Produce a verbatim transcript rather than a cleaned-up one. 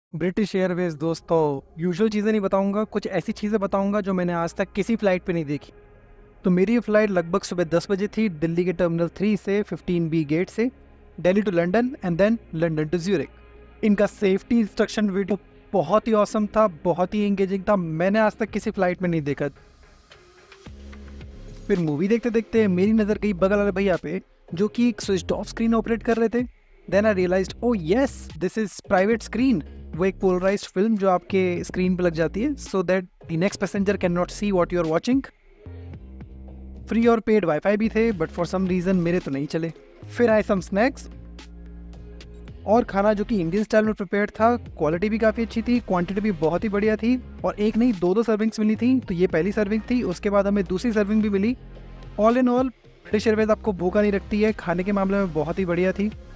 British Airways दोस्तों, usual चीज़ें नहीं बताऊंगा, कुछ ऐसी चीज़ें बताऊंगा जो मैंने आज तक किसी फ़्लाइट पे नहीं देखी। तो मेरी ये फ़्लाइट लगभग सुबह दस बजे थी, दिल्ली के टर्मिनल थ्री से फिफ्टीन बी गेट से Delhi to London and then London to Zurich. इनका सेफ्टी इंस्ट्रक्शन वीडियो बहुत ही ऑसम था, बहुत ही एंगेजिंग था, मैंने आज तक किसी फ़्लाइट में नहीं देखा। फिर मूवी देखते देखते मेरी नज़र गई बगल वाले भैया पे, जो कि एक स्विच ऑफ स्क्रीन ऑपरेट कर रहे थे। Then I realised, oh yes, this is private screen. वो एक पोलराइज्ड फिल्म जो आपके स्क्रीन पे लग जाती है so that the next passenger can not see what you are watching. Free और पेड वाईफाई भी थे, बट फॉर सम रीज़न मेरे तो नहीं चले। फिर आए सम स्नैक्स और खाना जो कि इंडियन स्टाइल में प्रिपेयर्ड था। क्वालिटी भी काफ़ी अच्छी थी, क्वांटिटी भी बहुत ही बढ़िया थी, और एक नहीं दो दो सर्विंग्स मिली थी। तो ये पहली सर्विंग थी, उसके बाद हमें दूसरी सर्विंग भी मिली। All in all British Airways आपको भूखा नहीं रखती है, खाने के मामले में बहुत ही बढ़िया थी।